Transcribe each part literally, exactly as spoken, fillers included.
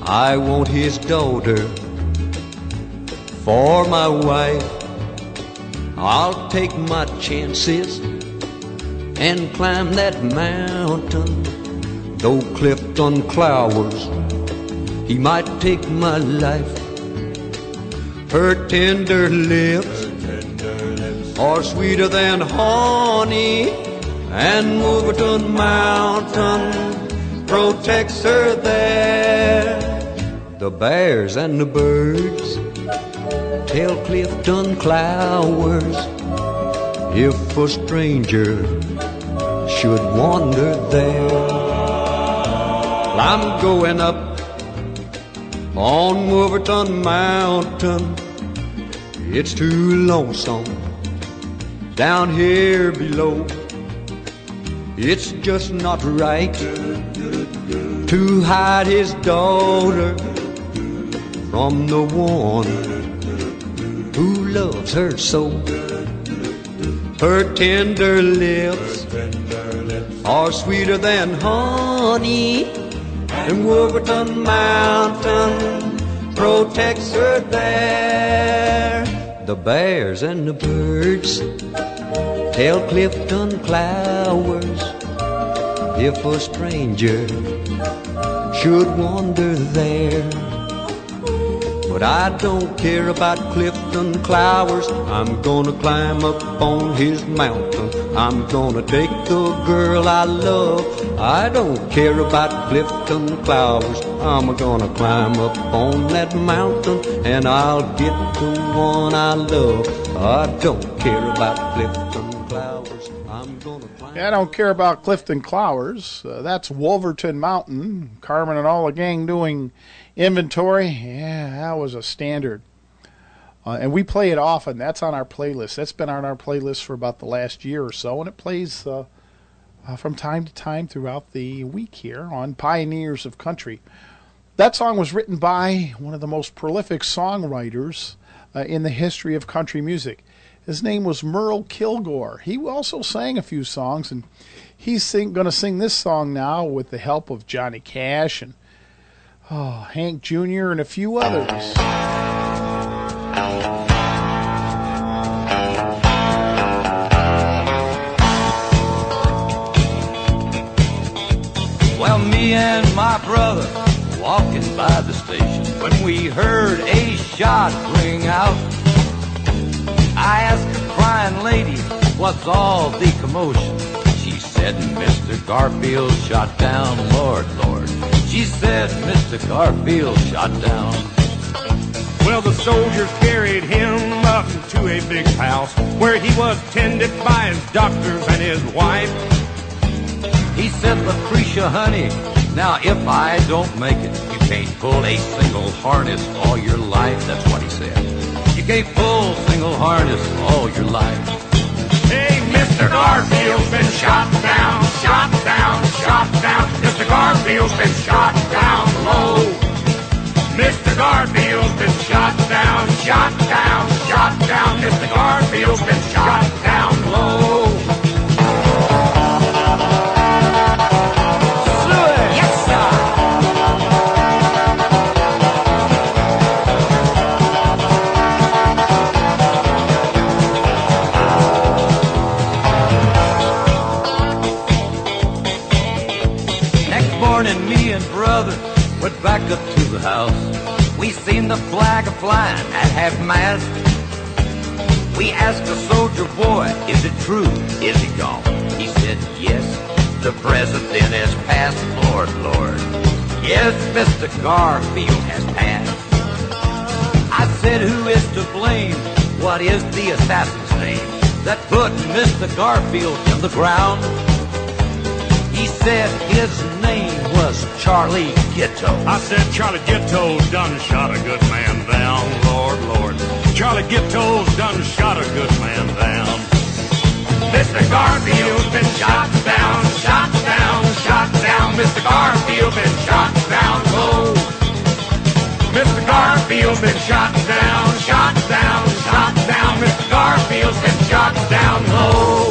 I want his daughter for my wife. I'll take my chances and climb that mountain. Though Clifton Clowers, he might take my life. Her tender lips are sweeter than honey, and Wolverton Mountain protects her there. The bears and the birds tell Clifton Clowers, if a stranger should wander there. I'm going up on Wolverton Mountain. It's too lonesome down here below. It's just not right to hide his daughter from the one who loves her so. Her tender lips are sweeter than honey, and Wolverton Mountain protects her there. The bears and the birds tell Clifton Clowers, if a stranger should wander there. But I don't care about Clifton Clowers. I'm gonna climb up on his mountain. I'm gonna take the girl I love. I don't care about Clifton Clowers. I'm gonna climb up on that mountain, and I'll get the one I love. I don't care about Clifton Clowers. I'm gonna climb. Yeah, I don't care about Clifton Clowers. Uh, that's Wolverton Mountain. Carmen and all the gang doing inventory. Yeah, that was a standard. Uh, and we play it often. That's on our playlist. That's been on our playlist for about the last year or so, and it plays uh, uh, from time to time throughout the week here on Pioneers of Country. That song was written by one of the most prolific songwriters uh, in the history of country music. His name was Merle Kilgore. He also sang a few songs, and he's sing, going to sing this song now with the help of Johnny Cash and oh, Hank Junior and a few others. Well, me and my brother walking by the station when we heard a shot ring out. I asked a crying lady, what's all the commotion? She said, Mister Garfield shot down, Lord, Lord. She said, Mister Garfield shot down. Well, the soldiers carried him up to a big house where he was tended by his doctors and his wife. He said, Lucretia, honey, now if I don't make it, you can't pull a single harness all your life. That's what he said. You can't pull single harness all your life. Hey, Mister Garfield's been shot down, shot down, shot down. Mister Garfield's been shot down low. Mister Garfield's been shot down, shot down, shot down. Mister Garfield's been shot down low. Yes, sir. Next morning, me and brother went back up to the house. We seen the flag a-flying at half-mast. We asked the soldier boy, is it true? Is he gone? He said, yes, the president has passed, Lord, Lord. Yes, Mister Garfield has passed. I said, who is to blame? What is the assassin's name that put Mister Garfield in the ground? He said his name was Charlie Ghetto. I said Charlie Ghetto done shot a good man down, Lord, Lord. Charlie Ghetto's done shot a good man down. Mister Garfield's been shot down, shot down, shot down. Mister Garfield's been shot down low. Mister Garfield's been shot down, shot down, shot down. Mister Garfield's been shot down low.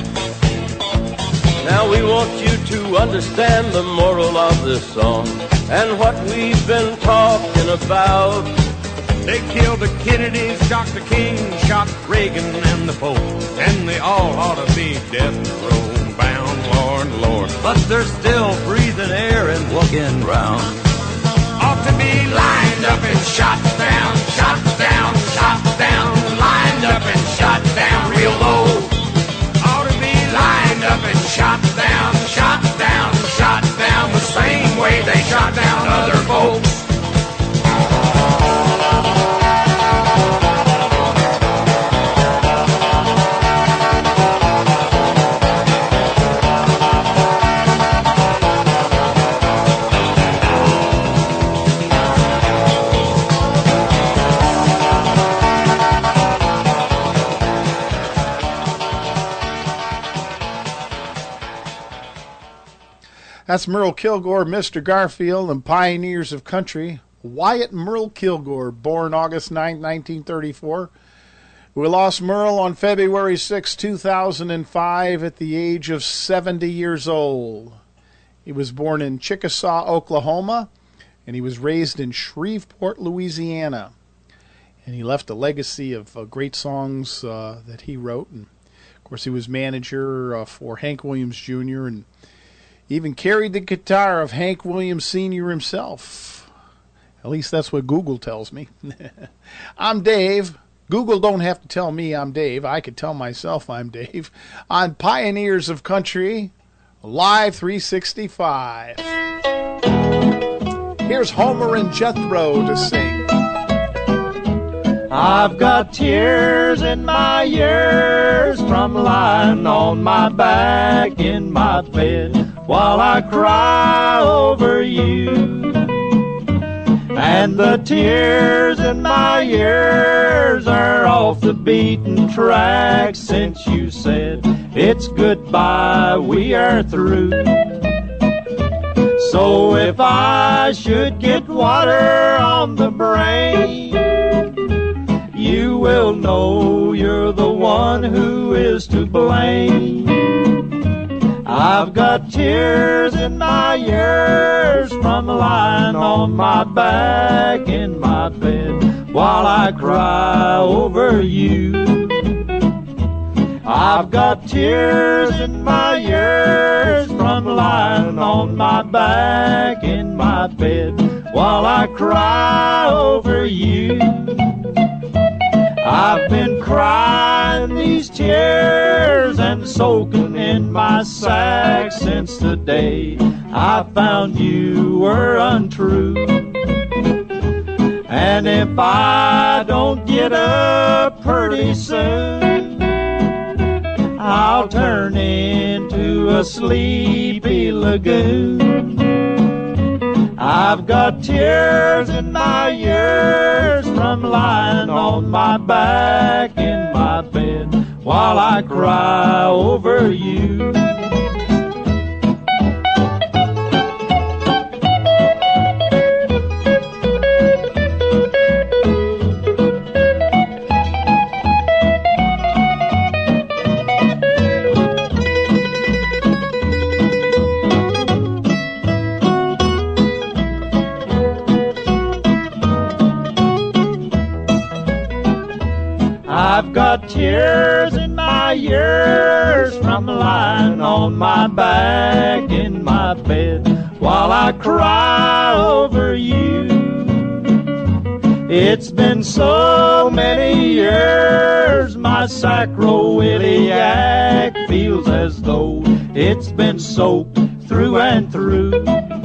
Now we want you to understand the moral of this song. and what we've been talking about. They killed the Kennedys, Doctor King, shot Reagan and the Pope, and they all ought to be death row bound, Lord, Lord. But they're still breathing air and looking round. Ought to be lined up and shot down, shot down, shot down, lined up and shot down real low. Ought to be lined up and shot down, shot down, shot down the same way they shot down other folks. That's Merle Kilgore, Mister Garfield, and Pioneers of Country. Wyatt Merle Kilgore, born August ninth, nineteen thirty-four. We lost Merle on February sixth, two thousand five at the age of seventy years old. He was born in Chickasaw, Oklahoma, and he was raised in Shreveport, Louisiana. And he left a legacy of uh, great songs uh, that he wrote. And, of course, he was manager uh, for Hank Williams Junior and even carried the guitar of Hank Williams Senior himself. At least that's what Google tells me. I'm Dave. Google don't have to tell me I'm Dave. I could tell myself I'm Dave. On Pioneers of Country, Live three sixty-five. Here's Homer and Jethro to sing. I've got tears in my ears from lying on my back in my bed while I cry over you. And the tears in my ears are off the beaten track since you said it's goodbye, we are through. So if I should get water on the brain, you will know you're the one who is to blame. I've got tears in my ears from lying on my back in my bed while I cry over you. I've got tears in my ears from lying on my back in my bed while I cry over you. I've been crying these tears and soaking in my sack since the day I found you were untrue. And if I don't get up pretty soon, I'll turn into a sleepy lagoon. I've got tears in my ears from lying on my back in my bed while I cry over you. I've got tears in my ears from lying on my back in my bed while I cry over you. It's been so many years, my sacroiliac feels as though it's been soaked through and through.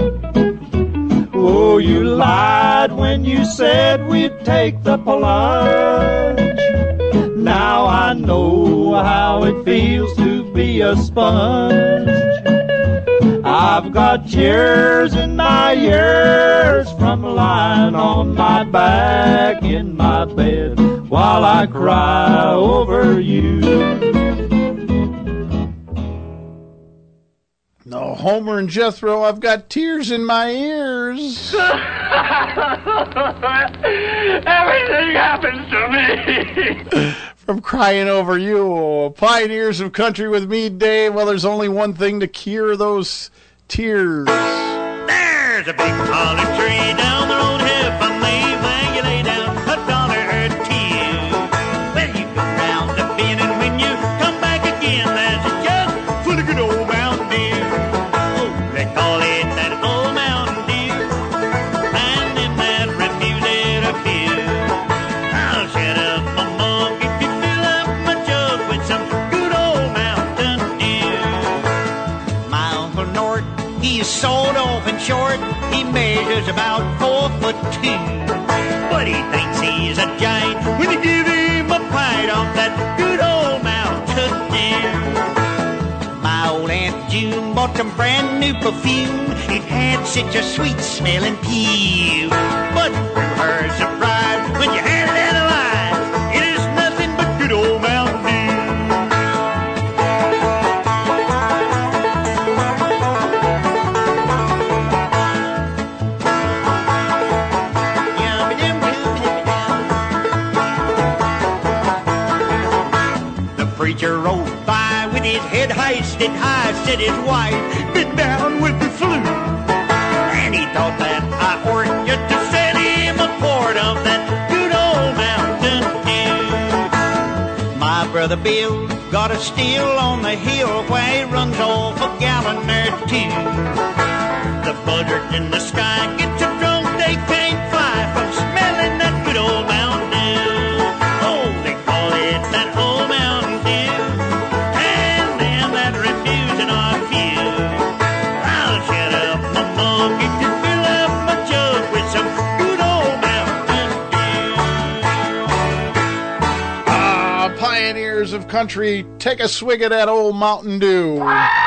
Oh, you lied when you said we'd take the plunge. Now I know how it feels to be a sponge. I've got tears in my ears from lying on my back in my bed while I cry over you. No, Homer and Jethro, I've got tears in my ears. Everything happens to me. From crying over you. Pioneers of Country with me, Dave. Well, there's only one thing to cure those tears. There's There's a big holly tree down the road heavenly where you lay down a dollar or two. Well, you go round the bend and when you come back again, there's a jug full of good old Mountain Dew. Oh, they call it that old Mountain Dew, and them that refuse it a few. I'll shut up my mug if you fill up my jug with some good old Mountain Dew. My Uncle Nort, he's sold off and short. He measures about four foot two, but he thinks he's a giant when you give him a pint of that good old Mountain Dew. My old Aunt June bought some brand new perfume. It had such a sweet smelling pee. But to her surprise, when you had it analyzed, it is nothing but good old Mountain Dew. Preacher rode by with his head hoisted high, said his wife been down with the flu, and he thought that I ought just to send him a quart of that good old Mountain Dew. My brother Bill got a still on the hill where he runs off a gallon or two. The buzzards in the sky get so drunk they can't fly from smelling that good old Mountain Dew. Oh, they call it that old Mountain Dew. Of country, take a swig of that old Mountain Dew.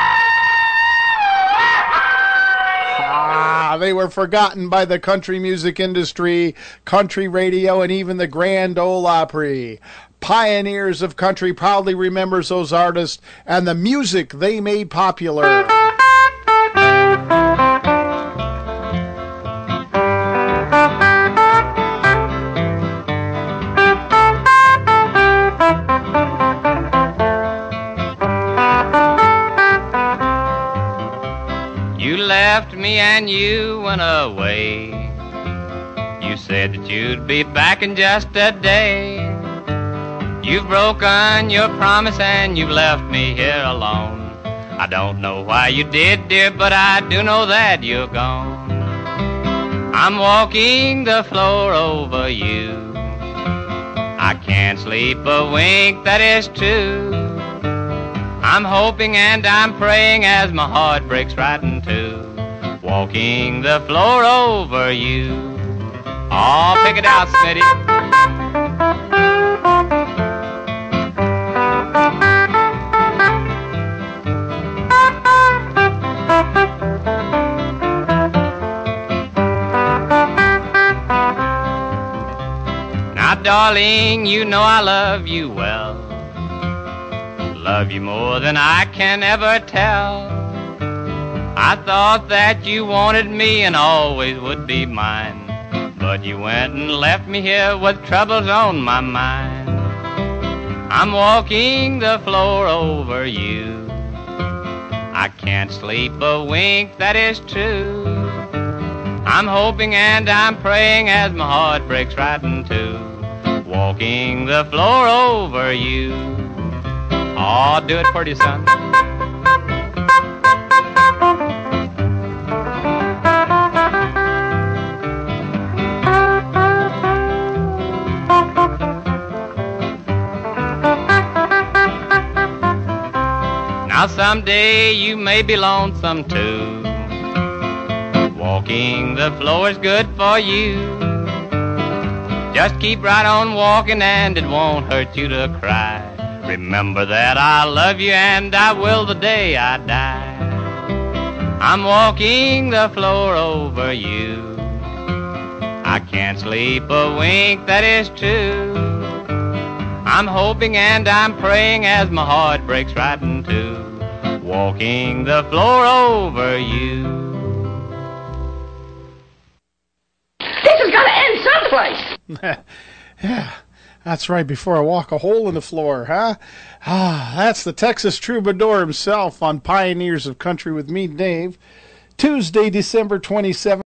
Ah, they were forgotten by the country music industry, country radio, and even the Grand Ole Opry. Pioneers of country proudly remembers those artists and the music they made popular. Left me and you went away. You said that you'd be back in just a day. You've broken your promise and you've left me here alone. I don't know why you did, dear, but I do know that you're gone. I'm walking the floor over you. I can't sleep a wink, that is true. I'm hoping and I'm praying as my heart breaks right in two, walking the floor over you. Oh, pick it out, Smitty. Now, darling, you know I love you well. Love you more than I can ever tell. I thought that you wanted me and always would be mine, but you went and left me here with troubles on my mind. I'm walking the floor over you. I can't sleep a wink, that is true. I'm hoping and I'm praying as my heart breaks right in two, walking the floor over you. Oh, do it pretty, son. Now someday you may be lonesome too. Walking the floor is good for you. Just keep right on walking and it won't hurt you to cry. Remember that I love you and I will the day I die. I'm walking the floor over you. I can't sleep a wink, that is true. I'm hoping and I'm praying as my heart breaks right in two, walking the floor over you. This has got to end someplace. Yeah. That's right, before I walk a hole in the floor, huh? Ah, that's the Texas troubadour himself on Pioneers of Country with me, Dave. Tuesday, December twenty-seventh.